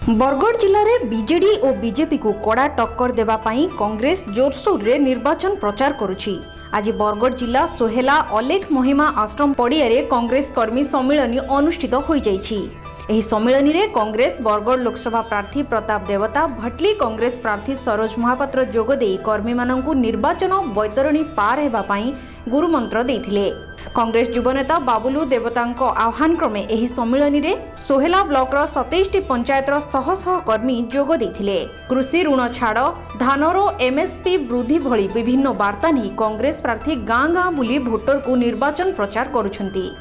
बरगढ़ जिले में बीजेडी और बीजेपी को कड़ा टक्कर देवा पाई कांग्रेस जोरसोर रे निर्वाचन प्रचार करुछि। आज बरगढ़ जिला सोहेला अलेख महिमा आश्रम पड़िया कांग्रेस कर्मी सम्मेलन अनुष्ठित हो जाइछि। एही सम्मेलन रे कांग्रेस बरगढ़ लोकसभा प्रार्थी प्रताप देवता भटली कांग्रेस प्रार्थी सरोज महापात्र जोगदे कर्मी माननकु निर्वाचन बैतरणी पार हेबा पाई गुरुमंत्र देथिले। कांग्रेस युवनेता बाबुलू देवतांको आह्वान क्रमे एही सम्मेलन रे सोहेला ब्लॉक रो 27 पंचायत रो शह शह कर्मी जोग देथिले। कृषि ऋण छाड़ धानरो एमएसपी वृद्धि भली विभिन्न वार्ता नहीं कांग्रेस प्रार्थी गाँ गाँ बुली भोटर को निर्वाचन प्रचार करुछंती।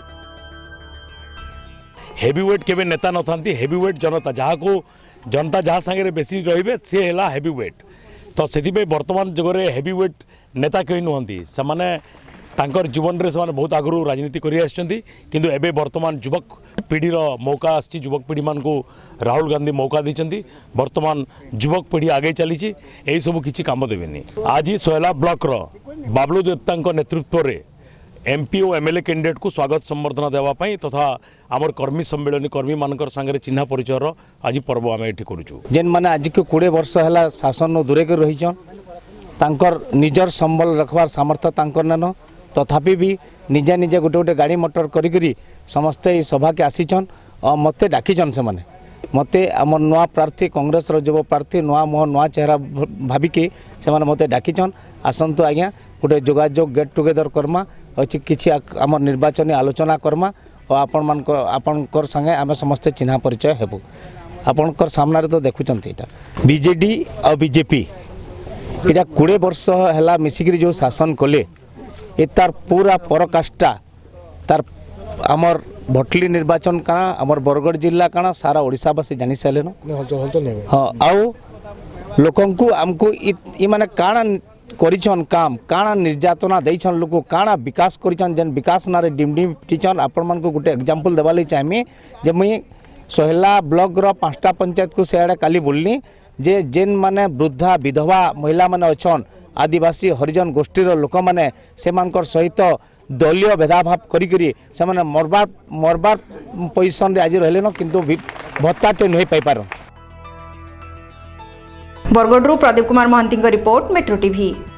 हेवीवेट केवे नेता न थांती, हेवीवेट जनता जहाँ को जनता जहाँ सांगे बेसी रहिबे से हेला हेवीवेट। तो सेति पे वर्तमान जगरे हेवीवेट नेता कहीं नुहंती से तांकर जीवन रे से बहुत आगु राजनीति करि आछंती, किंतु एबे वर्तमान युवक पीढ़ी मौका आछि। युवक पीढ़ी मान को राहुल गांधी मौका दैछंती। वर्तमान युवक पीढ़ी आगे चली यही सब किछि काम देबेनी। आज सोहेला ब्लॉक रो बाबलू देवता नेतृत्व रे एमपी और एमएलए कैंडिडेट को स्वागत संबर्धना देवाई तथा आमर कर्मी सम्मेलन कर्मी मानकर संगे चिन्हा परिचय आज पर्व आम ये करूँ। जेन मैंने आज के 20 वर्ष है शासन दूरे कर रहीचन तांकर निजर संबल रखबार सामर्थ्य तांकर नान, तथापि भी निजे निजे गोटे गोटे गाड़ी मोटर करी समस्ते ये सभा के आसीचन और मत डाकीचन से माने मते आम नुआ प्रार्थी कांग्रेस युव प्रार्थी नुआ मुह नुआ चेहरा भाविकी से मत डाकीचन आसतु आज्ञा गोटे जोगाजोग गेट टुगेदर करमा अच्छी किसी आम निर्वाचन आलोचना करमा और आपणकर संगे आम समस्ते चिन्हा परिचय हेबू। आपणकर सामने तो देखुं बीजेडी और बीजेपी इटा 20 वर्ष है मिसिक जो शासन कले ये तार पूरा पराकाष्ठा तार आमर भटली निर्वाचन काना आमर बरगढ़ जिला काना सारा ओडिशावासी जानी सारे हाँ आउ लोकंकु आमको ये माने काना करिछन काम काना निर्यातना देछन लोक काना विकास करिछन जेन विकास नारे डिमडिम टीचन आपण मान को गुटे एग्जांपल देवाले चाहमी जे मुई सोहेला ब्लॉक रो 5टा पंचायत को सेआडे काली बोलनी जे जेन माने वृद्धा विधवा महिला माने अछन आदिवासी हरिजन गोष्ठीर लोक माने से मानकर सहित दलीय भेदाभाव करी से माने मरबार पोजिशन रे आज रहले न किंतु भत्ताटे नहीं पाई पार। Bargarh Pradeep Kumar Mahanti report, Metro TV.